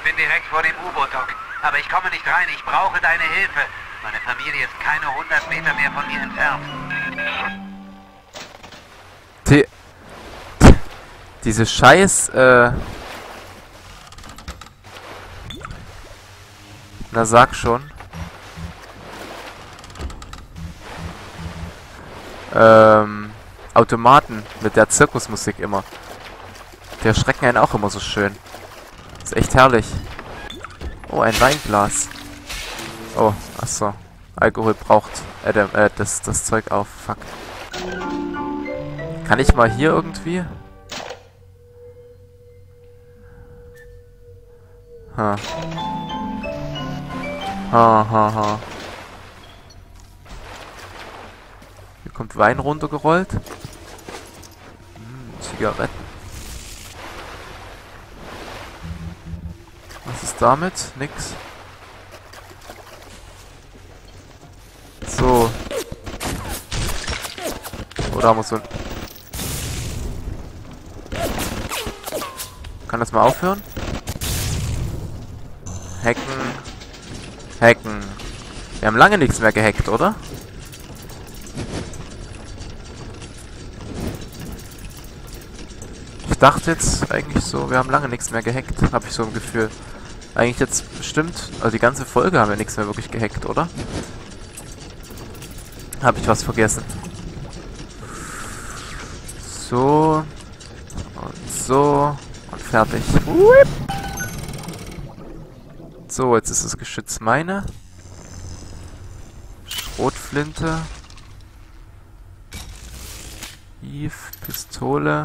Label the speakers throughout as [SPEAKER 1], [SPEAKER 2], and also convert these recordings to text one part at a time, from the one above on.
[SPEAKER 1] Ich bin direkt vor dem U-Boot, Doc. Aber ich komme nicht rein. Ich brauche deine Hilfe. Meine Familie ist keine 100 Meter mehr von mir entfernt.
[SPEAKER 2] Diese Scheiß, na sag schon. Automaten mit der Zirkusmusik immer. Die erschrecken einen auch immer so schön. Ist echt herrlich. Oh, ein Weinglas. Oh, achso. Alkohol braucht das Zeug auf. Fuck. Kann ich mal hier irgendwie? Ha. Ha, ha, ha. Hier kommt Wein runtergerollt. Zigaretten. Was ist damit? Nix. So. Oder haben wir so ein... Kann das mal aufhören? Hacken. Hacken. Wir haben lange nichts mehr gehackt, oder? Ich dachte jetzt eigentlich so, wir haben lange nichts mehr gehackt, habe ich so ein Gefühl. Eigentlich jetzt bestimmt, also die ganze Folge haben wir nichts mehr wirklich gehackt, oder? Habe ich was vergessen? So. Und so. Und fertig. So, jetzt ist das Geschütz meine. Schrotflinte. Eve, Pistole.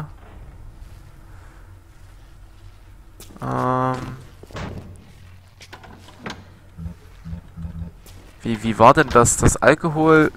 [SPEAKER 2] Wie war denn das Alkohol?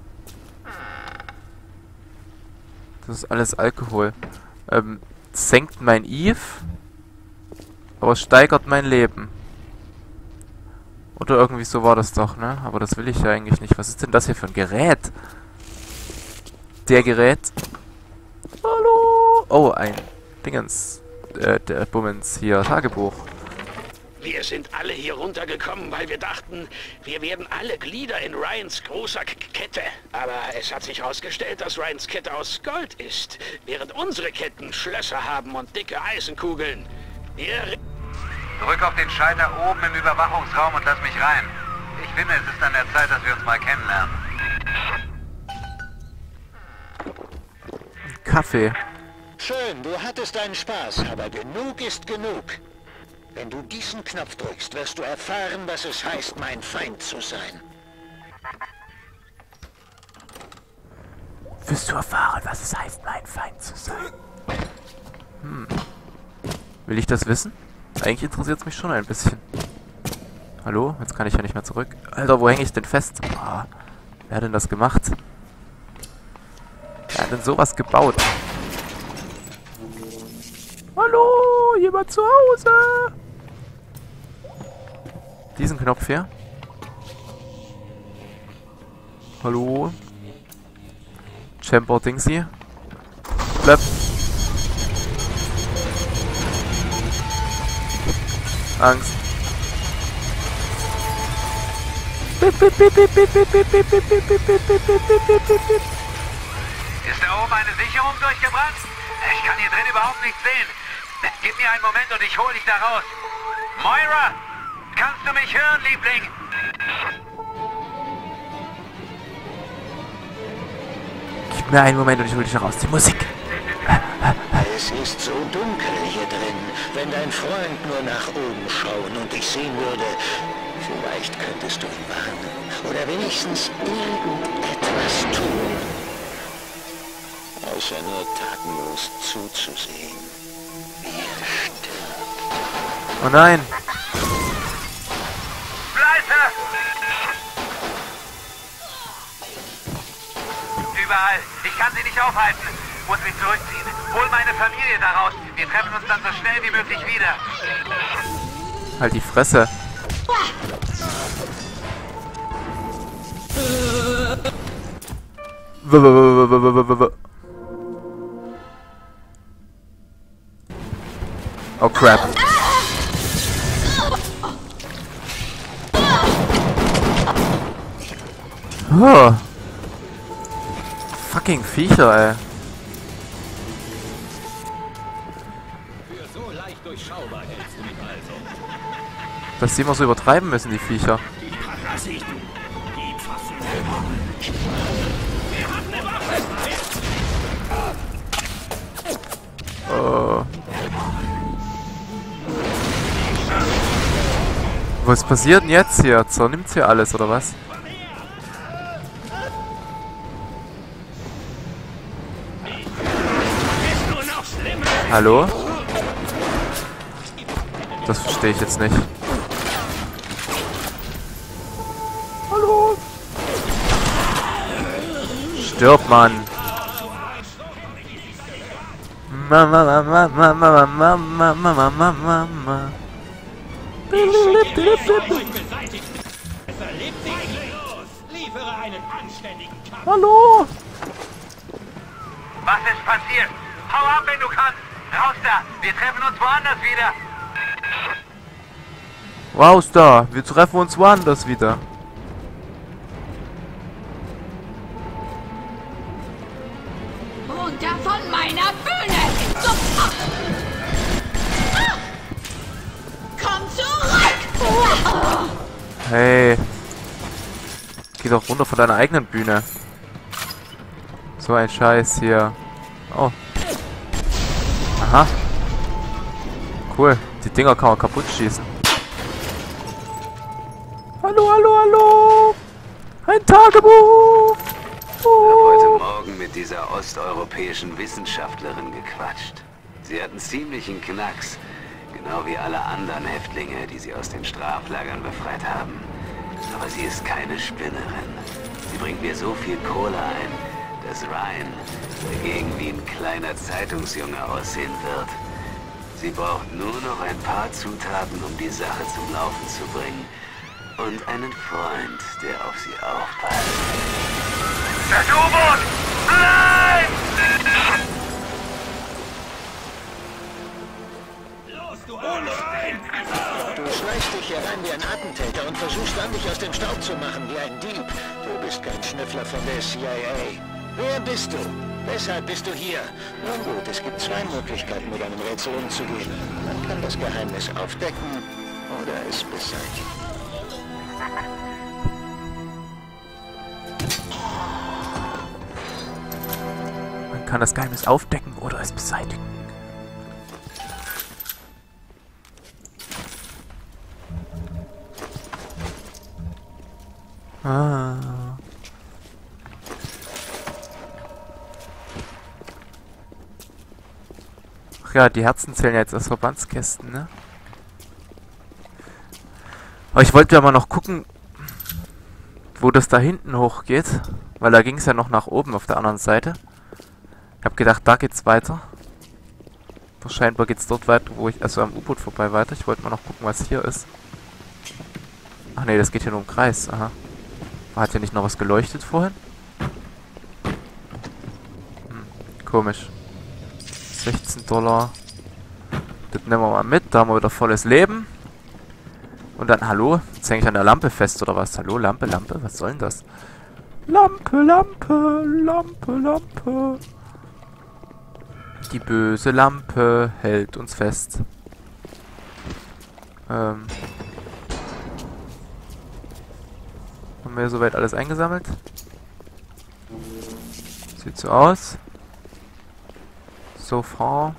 [SPEAKER 2] Das ist alles Alkohol. Senkt mein Eve, aber steigert mein Leben. Oder irgendwie so war das doch, ne? Aber das will ich ja eigentlich nicht. Was ist denn das hier für ein Gerät? Der Gerät. Hallo! Oh, ein Dingens. Der Bummens hier. Tagebuch.
[SPEAKER 3] Wir sind alle hier runtergekommen, weil wir dachten, wir werden alle Glieder in Ryans großer Kette. Aber es hat sich herausgestellt, dass Ryans Kette aus Gold ist, während unsere Ketten Schlösser haben und dicke Eisenkugeln.
[SPEAKER 1] Drück auf den Schalter oben im Überwachungsraum und lass mich rein. Ich finde, es ist an der Zeit, dass wir uns mal kennenlernen.
[SPEAKER 2] Kaffee.
[SPEAKER 4] Schön, du hattest deinen Spaß, aber genug ist genug. Wenn du diesen Knopf drückst, wirst du erfahren, was es heißt, mein Feind zu sein.
[SPEAKER 2] Wirst du erfahren, was es heißt, mein Feind zu sein? Will ich das wissen? Eigentlich interessiert es mich schon ein bisschen. Hallo? Jetzt kann ich ja nicht mehr zurück. Alter, wo hänge ich denn fest? Ah, wer hat denn das gemacht? Wer hat denn sowas gebaut? Hallo? Jemand zu Hause? Diesen Knopf hier. Hallo? Chamber Dingsy. Bleib. Angst.
[SPEAKER 1] Ist da oben eine Sicherung durchgebrannt? Ich kann hier drin überhaupt nichts sehen. Gib mir einen Moment und ich hole dich da raus. Moira! Kannst du mich hören, Liebling?
[SPEAKER 2] Gib mir einen Moment und ich hole dich da raus. Die Musik.
[SPEAKER 4] Es ist so dunkel hier drin. Wenn dein Freund nur nach oben schauen und dich sehen würde, vielleicht könntest du ihn warnen. Oder wenigstens irgendetwas tun. Außer nur tatenlos zuzusehen, wie er stirbt.
[SPEAKER 2] Oh nein.
[SPEAKER 1] Leise! Überall. Ich kann sie nicht aufhalten. Muss mich zurückziehen. Hol meine Familie daraus. Wir treffen uns dann so schnell wie möglich wieder.
[SPEAKER 2] Halt die Fresse. Oh crap. Oh. Fucking Viecher, ey.
[SPEAKER 5] Für so leicht durchschaubar hältst du mich also.
[SPEAKER 2] Dass sie immer so übertreiben müssen, die Viecher.
[SPEAKER 3] Die Parasiten. Die Pfaffen.
[SPEAKER 2] Oh. Was passiert denn jetzt hier? Zernimmt's hier alles, oder was? Hallo? Das verstehe ich jetzt nicht. Hallo? Stirb, Mann! Mama, Mama, Mama, Mama, Mama, Mama, Mama. Hallo?
[SPEAKER 1] Was ist passiert? Hau ab, wenn du kannst! Raus da! Wir treffen uns woanders wieder!
[SPEAKER 2] Raus da! Wir treffen uns woanders wieder.
[SPEAKER 6] Runter von meiner Bühne! Sofort! Komm zurück!
[SPEAKER 2] Hey. Geh doch runter von deiner eigenen Bühne. So ein Scheiß hier. Oh. Aha. Cool. Die Dinger kann man kaputt schießen. Hallo, hallo, hallo. Ein Tagebuch.
[SPEAKER 7] Ich habe heute Morgen mit dieser osteuropäischen Wissenschaftlerin gequatscht. Sie hat einen ziemlichen Knacks. Genau wie alle anderen Häftlinge, die sie aus den Straflagern befreit haben. Aber sie ist keine Spinnerin. Sie bringt mir so viel Kohle ein, dass Ryan dagegen wie ein kleiner Zeitungsjunge aussehen wird. Sie braucht nur noch ein paar Zutaten, um die Sache zum Laufen zu bringen. Und einen Freund, der auf sie aufpasst.
[SPEAKER 1] Das U-Boot! Bleib!
[SPEAKER 4] Du schleichst dich hier rein wie ein Attentäter und versuchst dann, dich aus dem Staub zu machen wie ein Dieb. Du bist kein Schnüffler von der CIA. Wer bist du? Weshalb bist du hier? Nun gut, es gibt zwei Möglichkeiten, mit einem Rätsel umzugehen. Man kann das Geheimnis aufdecken oder es beseitigen.
[SPEAKER 2] Man kann das Geheimnis aufdecken oder es beseitigen. Ah. Ach ja, die Herzen zählen ja jetzt als Verbandskästen, ne? Aber ich wollte ja mal noch gucken, wo das da hinten hochgeht. Weil da ging es ja noch nach oben auf der anderen Seite. Ich habe gedacht, da geht's weiter. Wahrscheinlich geht's dort weiter, wo ich, also am U-Boot vorbei weiter. Ich wollte mal noch gucken, was hier ist. Ach nee, das geht hier nur im Kreis. Aha. Hat ja nicht noch was geleuchtet vorhin? Komisch. 16 $. Das nehmen wir mal mit. Da haben wir wieder volles Leben. Und dann, hallo? Jetzt hänge ich an der Lampe fest, oder was? Hallo, Lampe, Lampe? Was soll denn das? Lampe, Lampe, Lampe, Lampe. Die böse Lampe hält uns fest. Haben wir soweit alles eingesammelt? Sieht so aus. So far.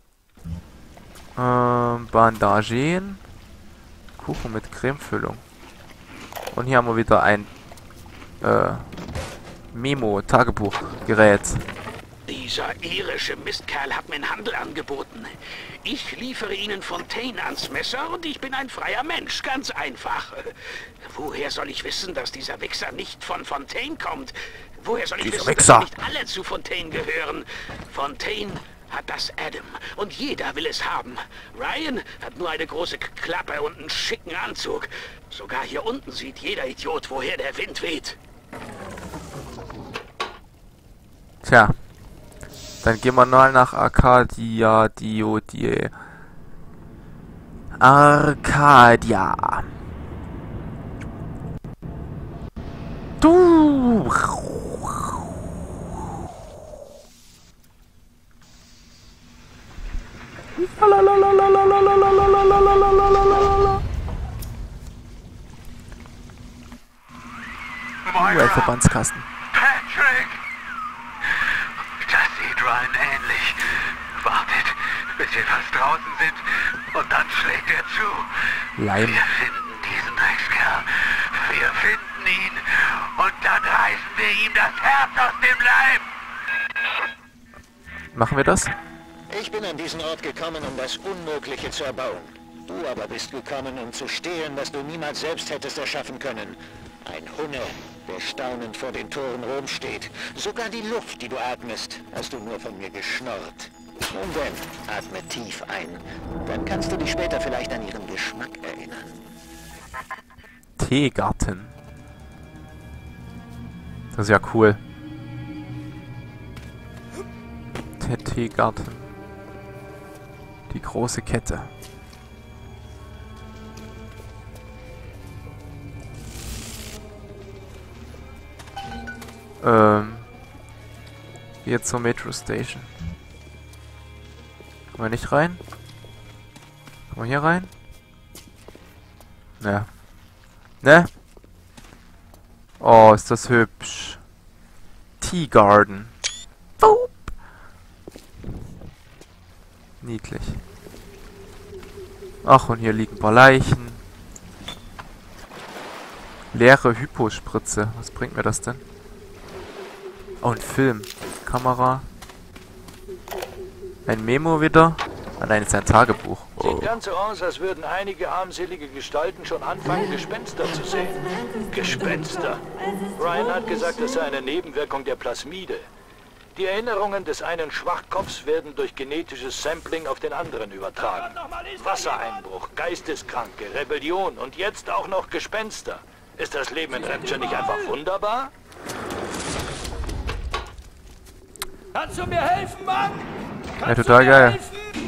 [SPEAKER 2] Bandagen. Kuchen mit Cremefüllung. Und hier haben wir wieder ein Memo-Tagebuchgerät.
[SPEAKER 3] Dieser irische Mistkerl hat mir einen Handel angeboten. Ich liefere Ihnen Fontaine ans Messer und ich bin ein freier Mensch, ganz einfach. Woher soll ich wissen, dass dieser Wichser nicht von Fontaine kommt? Woher soll ich wissen, dass nicht alle zu Fontaine gehören? Fontaine hat das Adam und jeder will es haben. Ryan hat nur eine große Klappe und einen schicken Anzug. Sogar hier unten sieht jeder Idiot, woher der Wind weht.
[SPEAKER 2] Tja. Dann gehen wir mal nach Arcadia. Arcadia. Du! Ein Verbandskasten.
[SPEAKER 1] Patrick! Das sieht Ryan ähnlich. Wartet, bis wir fast draußen sind und dann schlägt er zu.
[SPEAKER 2] Leim.
[SPEAKER 1] Wir finden diesen Dreckskerl. Wir finden ihn und dann reißen wir ihm das Herz aus dem Leib.
[SPEAKER 2] Machen wir das?
[SPEAKER 4] Ich bin an diesen Ort gekommen, um das Unmögliche zu erbauen. Du aber bist gekommen, um zu stehlen, was du niemals selbst hättest erschaffen können. Ein Hunne, der staunend vor den Toren Roms steht. Sogar die Luft, die du atmest, hast du nur von mir geschnorrt. Nun denn, atme tief ein. Dann kannst du dich später vielleicht an ihren Geschmack erinnern.
[SPEAKER 2] Teegarten. Das ist ja cool. Der Teegarten. Die große Kette. Jetzt zur Metro Station. Kommen wir nicht rein? Kommen wir hier rein? Ne. Ne? Oh, ist das hübsch. Teegarden. Boop. Niedlich. Ach, und hier liegen ein paar Leichen. Leere Hypospritze. Was bringt mir das denn? Oh, ein Film. Kamera. Ein Memo wieder. Ah nein, ist ein Tagebuch. Oh.
[SPEAKER 8] Sieht ganz so aus, als würden einige armselige Gestalten schon anfangen, Gespenster zu sehen. Gespenster? Ryan hat gesagt, es sei eine Nebenwirkung der Plasmide. Die Erinnerungen des einen Schwachkopfs werden durch genetisches Sampling auf den anderen übertragen. Wassereinbruch, Geisteskranke, Rebellion und jetzt auch noch Gespenster. Ist das Leben in Rapture nicht einfach wunderbar? Kannst du mir helfen, Mann?
[SPEAKER 2] Ja, total geil.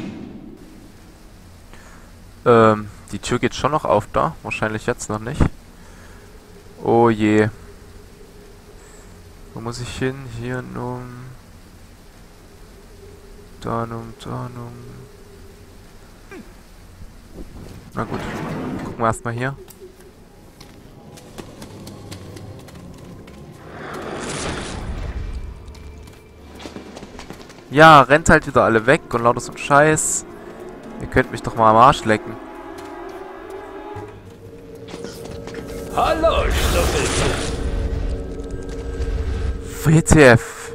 [SPEAKER 2] Die Tür geht schon noch auf da. Wahrscheinlich jetzt noch nicht. Oh je. Wo muss ich hin? Hier nun. Da nun, da nun. Na gut. Gucken wir erstmal hier. Ja, rennt halt wieder alle weg und lauter so ein Scheiß. Ihr könnt mich doch mal am Arsch lecken.
[SPEAKER 8] Hallo, Schnuffelchen.
[SPEAKER 2] WTF.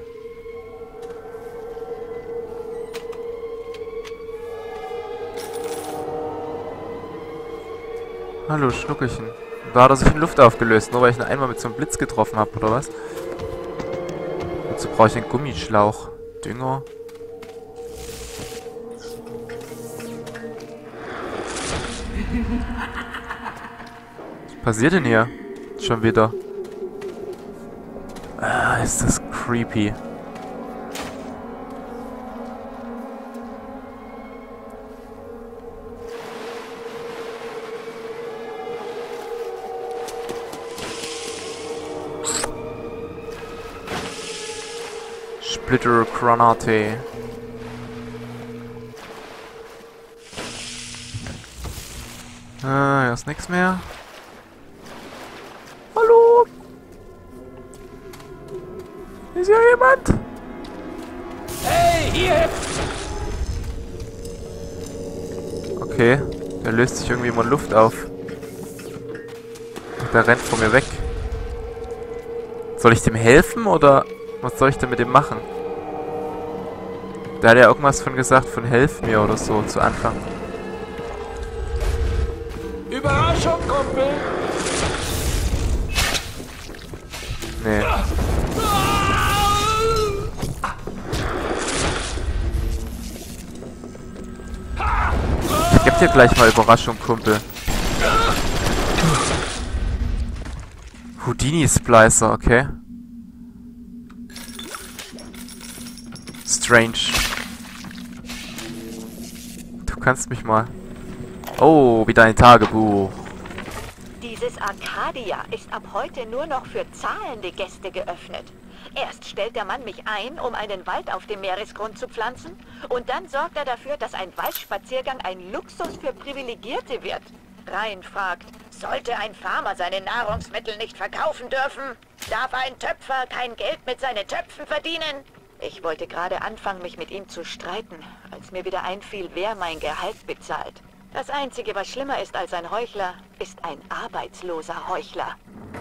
[SPEAKER 2] Hallo, Schnuckelchen. Da hat er sich in Luft aufgelöst, nur weil ich ihn einmal mit so einem Blitz getroffen habe, oder was? Dazu brauche ich einen Gummischlauch. Dünger. Was passiert denn hier? Schon wieder. Ah, ist das creepy. Splitter-Granate. Hier ist nichts mehr. Hallo? Ist hier jemand?
[SPEAKER 8] Hey, hier!
[SPEAKER 2] Okay, der löst sich irgendwie immer Luft auf. Und der rennt von mir weg. Soll ich dem helfen oder was soll ich denn mit dem machen? Da hat ja irgendwas von gesagt, von helf mir oder so zu Anfang.
[SPEAKER 8] Überraschung, Kumpel!
[SPEAKER 2] Nee. Ich geb dir gleich mal Überraschung, Kumpel. Houdini Splicer, okay. Strange. Du kannst mich mal. Oh, wieder ein Tagebuch.
[SPEAKER 9] Diese Dieses Arcadia ist ab heute nur noch für zahlende Gäste geöffnet. Erst stellt der Mann mich ein, um einen Wald auf dem Meeresgrund zu pflanzen, und dann sorgt er dafür, dass ein Waldspaziergang ein Luxus für Privilegierte wird. Ryan fragt, sollte ein Farmer seine Nahrungsmittel nicht verkaufen dürfen? Darf ein Töpfer kein Geld mit seinen Töpfen verdienen? Ich wollte gerade anfangen, mich mit ihm zu streiten, als mir wieder einfiel, wer mein Gehalt bezahlt. Das Einzige, was schlimmer ist als ein Heuchler, ist ein arbeitsloser Heuchler.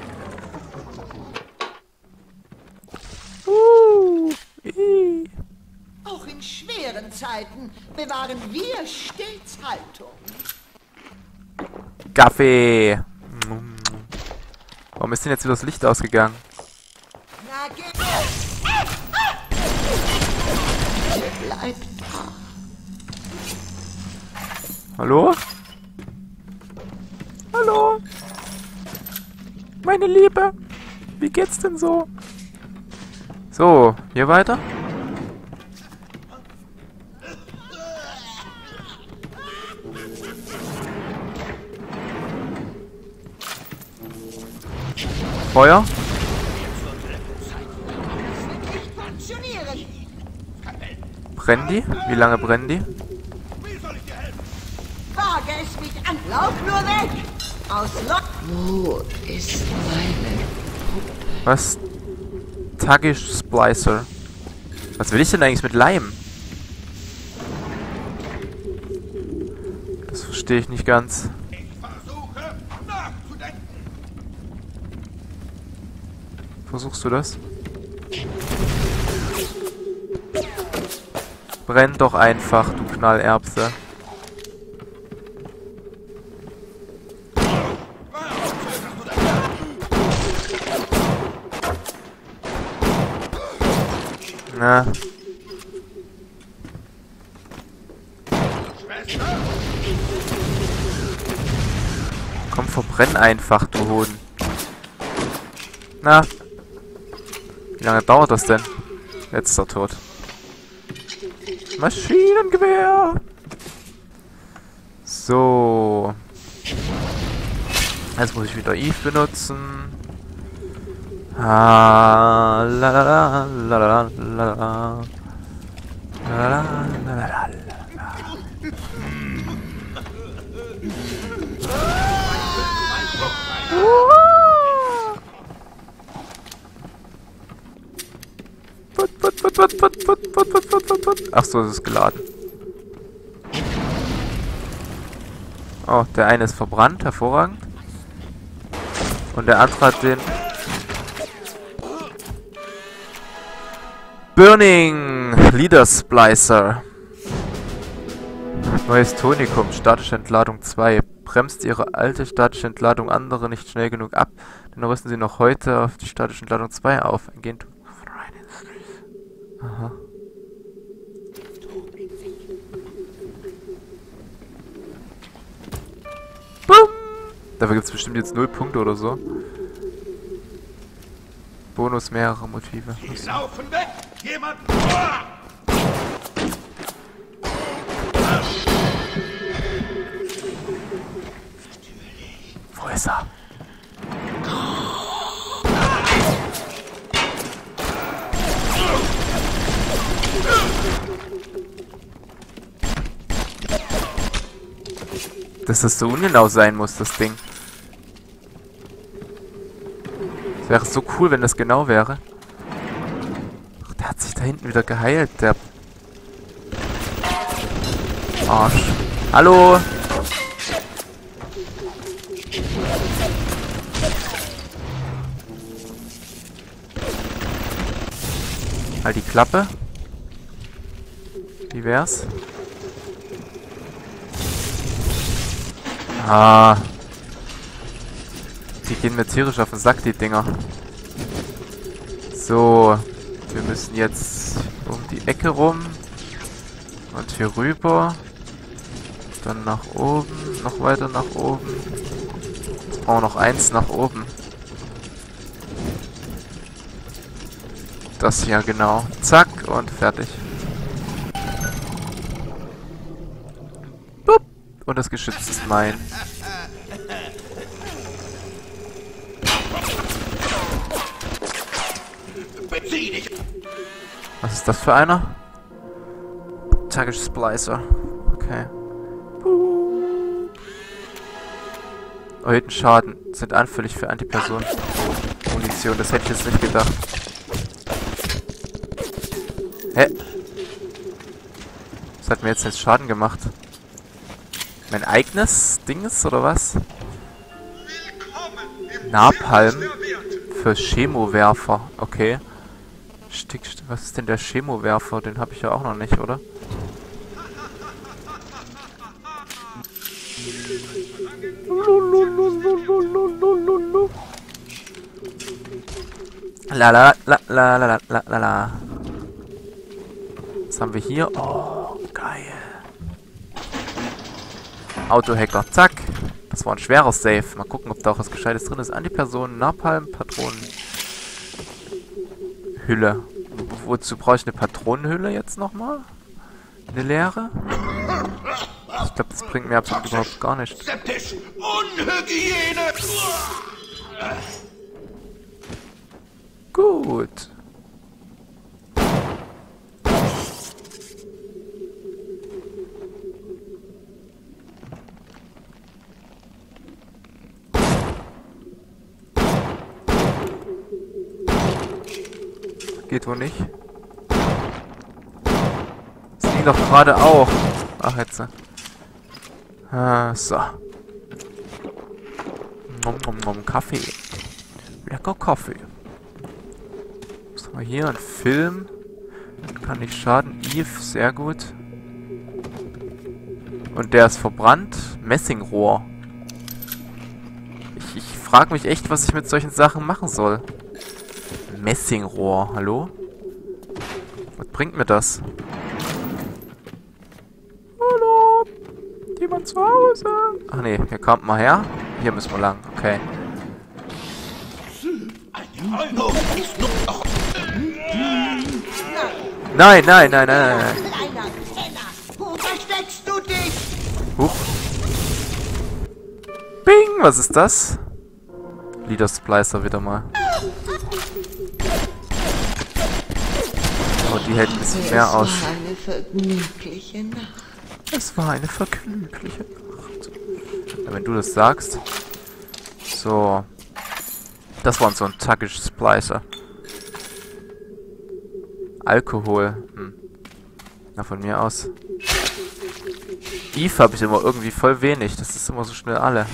[SPEAKER 10] Auch in schweren Zeiten bewahren wir stets Haltung.
[SPEAKER 2] Kaffee. Warum ist denn jetzt wieder das Licht ausgegangen?
[SPEAKER 10] Na, bleibt da.
[SPEAKER 2] Hallo? Hallo? Meine Liebe. Wie geht's denn so? So, hier weiter? Feuer? Brennen die? Wie lange brennen die?
[SPEAKER 10] Wage es mich an, lauf nur weg! Aus Wo ist meine Puppe?
[SPEAKER 2] Was? Tagish Splicer. Was will ich denn eigentlich mit Leim? Das verstehe ich nicht ganz.
[SPEAKER 11] Ich versuche nachzudenken.
[SPEAKER 2] Versuchst du das? Brenn doch einfach, du Knallerbse. Na. Komm, verbrenn einfach, du Hoden. Na. Wie lange dauert das denn? Jetzt ist er tot. Maschinengewehr! So. Jetzt muss ich wieder Eve benutzen. Ah, la la la la la la la la la la. Ach so, es ist geladen. Oh, der eine ist verbrannt, hervorragend. Und der andere hat den Burning Leader Splicer. Neues Tonikum, statische Entladung 2. Bremst ihre alte statische Entladung andere nicht schnell genug ab, dann rüsten sie noch heute auf die statische Entladung 2 auf. Gehen. Aha. Boom! Dafür gibt es bestimmt jetzt 0 Punkte oder so. Bonus mehrere Motive.
[SPEAKER 11] Die laufen weg! Jemand!
[SPEAKER 2] Wo ist er? Dass das so ungenau sein muss, das Ding. Es wäre so cool, wenn das genau wäre. Ach, der hat sich da hinten wieder geheilt, der Arsch. Hallo! Halt die Klappe. Wie wär's? Ah. Die gehen mir tierisch auf den Sack, die Dinger. So. Wir müssen jetzt um die Ecke rum. Und hier rüber. Dann nach oben. Noch weiter nach oben. Jetzt brauchen wir noch eins nach oben. Das hier genau. Zack und fertig. Bup. Und das Geschütz ist mein.
[SPEAKER 11] Sieh dich!
[SPEAKER 2] Was ist das für einer? Tagish Splicer. Okay. Erhöhten Schaden. Sind anfällig für Antipersonen-Munition. Das hätte ich jetzt nicht gedacht. Hä? Was hat mir jetzt Schaden gemacht? Mein eigenes Dings oder was? Napalm für Chemowerfer. Okay. Was ist denn der Chemowerfer? Den habe ich ja auch noch nicht, oder? La la la la la la la la. Was haben wir hier? Oh, geil. Autohacker. Zack. Das war ein schwerer Save. Mal gucken, ob da auch was Gescheites drin ist. Antipersonen, Napalm, Patronen. Hülle. Wozu brauche ich eine Patronenhülle jetzt nochmal? Eine leere? Ich glaube, das bringt mir absolut überhaupt gar nichts.
[SPEAKER 11] Septisch! Unhygiene!
[SPEAKER 2] Gut. Geht wohl nicht. Das ging doch gerade auch. Ach, jetzt. So. Kaffee. Lecker Kaffee. Was haben wir hier? Ein Film. Kann nicht schaden. Eve, sehr gut. Und der ist verbrannt. Messingrohr. Ich frage mich echt, was ich mit solchen Sachen machen soll. Messingrohr, hallo? Was bringt mir das? Hallo? Jemand zu Hause? Ach nee, hier kommt mal her. Hier müssen wir lang, okay. Nein, nein, nein, nein, nein.
[SPEAKER 10] Kleiner Penner! Wo versteckst du dich?
[SPEAKER 2] Huch. Bing, was ist das? Leader Splicer wieder mal. Oh, die hält ein bisschen mehr aus.
[SPEAKER 10] Es war eine vergnügliche Nacht.
[SPEAKER 2] Es war eine vergnügliche Nacht. Ja, wenn du das sagst. So. Das war so ein Tagish Splicer. Alkohol. Na, von mir aus. Eve habe ich immer irgendwie voll wenig. Das ist immer so schnell alle.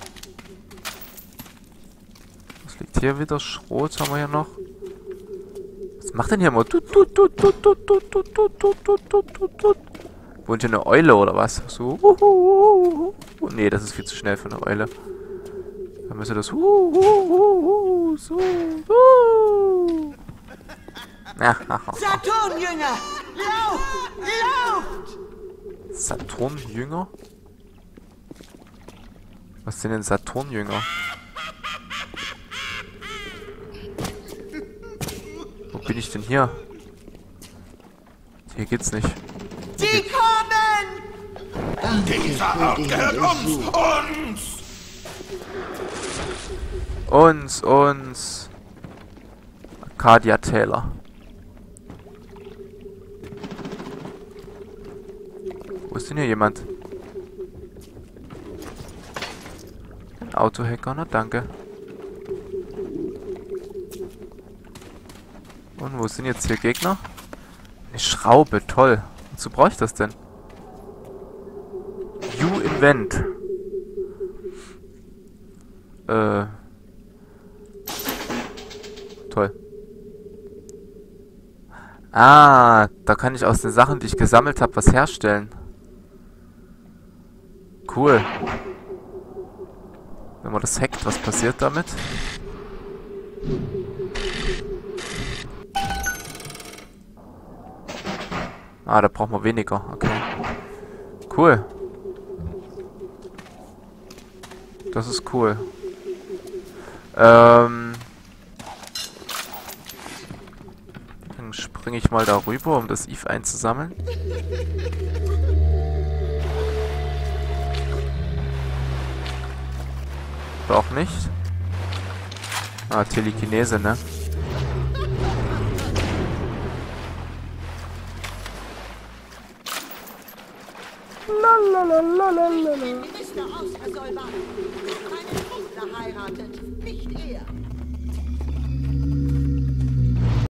[SPEAKER 2] Was liegt hier wieder? Schrot haben wir hier noch. Was macht denn hier immer? Wohnt hier eine Eule oder was? So. Oh, nee, das ist viel zu schnell für eine Eule. Dann müsste das. So.
[SPEAKER 10] Saturnjünger! Lauft!
[SPEAKER 2] Saturnjünger? Was sind denn Saturnjünger? Wo bin ich denn hier? Hier geht's nicht.
[SPEAKER 10] Sie kommen!
[SPEAKER 11] Dieser Ort gehört uns!
[SPEAKER 2] Uns! Arcadia Taylor. Wo ist denn hier jemand? Ein Autohacker, na danke. Und wo sind jetzt hier Gegner? Eine Schraube, toll. Wozu brauche ich das denn? U-Invent. Toll. Ah, da kann ich aus den Sachen, die ich gesammelt habe, was herstellen. Cool. Wenn man das hackt, was passiert damit? Ah, da braucht man weniger. Okay. Cool. Das ist cool. Dann springe ich mal da rüber, um das Eve einzusammeln. Oder auch nicht. Ah, Telekinese, ne?
[SPEAKER 10] Minister Oscar Solvat. Meine Tochter heiratet, nicht er.